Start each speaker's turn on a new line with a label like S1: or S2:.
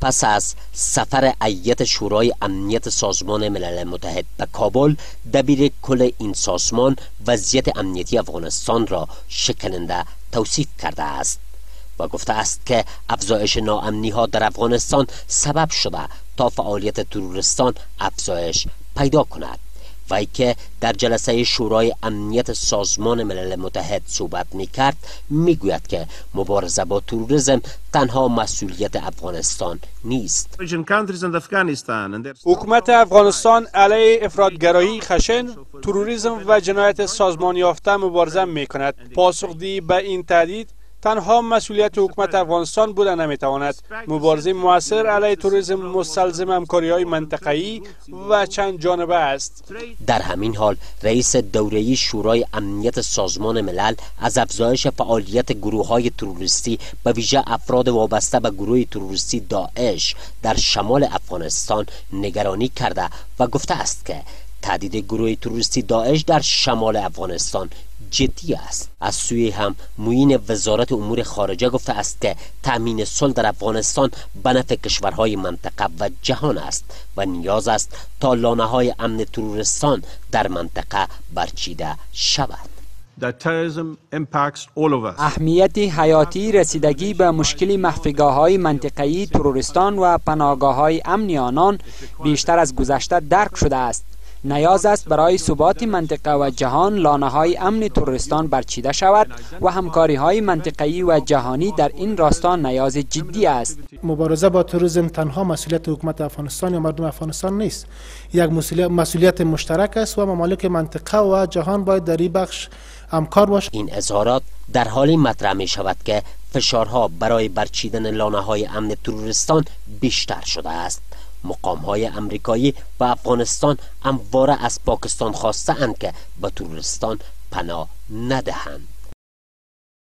S1: پس از سفر هیئت شورای امنیت سازمان ملل متحد به کابل، دبیر کل این سازمان وضعیت امنیتی افغانستان را شکننده توصیف کرده است و گفته است که افزایش ناامنی ها در افغانستان سبب شده تا فعالیت تروریستان افزایش پیدا کند. وی که در جلسه شورای امنیت سازمان ملل متحد صحبت می کرد، می گوید که مبارزه با تروریسم تنها مسئولیت افغانستان نیست.
S2: حکومت افغانستان علیه افراطگرایی خشن، تروریسم و جنایت سازمان یافته مبارزه می کند. پاسخدهی به این تهدید تنها مسئولیت حکومت افغانستان بوده نمیتواند. مبارزه موثر علیه تروریسم مستلزم همکاری‌های منطقه‌ای و چند جانبه است.
S1: در همین حال رئیس دوره‌ای شورای امنیت سازمان ملل از افزایش فعالیت گروه‌های تروریستی به ویژه افراد وابسته به گروه تروریستی داعش در شمال افغانستان نگرانی کرده و گفته است که تهدید گروه تروریستی داعش در شمال افغانستان جدی است. از سوی هم معین وزارت امور خارجه گفته است که تأمین صلح در افغانستان به نفع کشورهای منطقه و جهان است و نیاز است تا لانه‌های امن تروریستان در منطقه برچیده شود.
S3: اهمیت حیاتی رسیدگی به مشکل مخفیگاه‌های منطقه‌ای تروریستان و پناهگاه‌های امنی آنان بیشتر از گذشته درک شده است. نیاز است برای ثبات منطقه و جهان لانه‌های امن تروریستان برچیده شود و همکاری‌های منطقه‌ای و جهانی در این راستا نیاز جدی است.
S4: مبارزه با تروریسم تنها مسئولیت حکومت افغانستان یا مردم افغانستان نیست. یک مسئولیت مشترک است و ممالک منطقه و جهان باید در این بخش همکار باشند.
S1: این اظهارات در حالی مطرح می شود که فشارها برای برچیدن لانه‌های امن تروریستان بیشتر شده است. مقام‌های امریکایی و افغانستان همواره از پاکستان خواسته اند که به تروریستان پناه ندهند.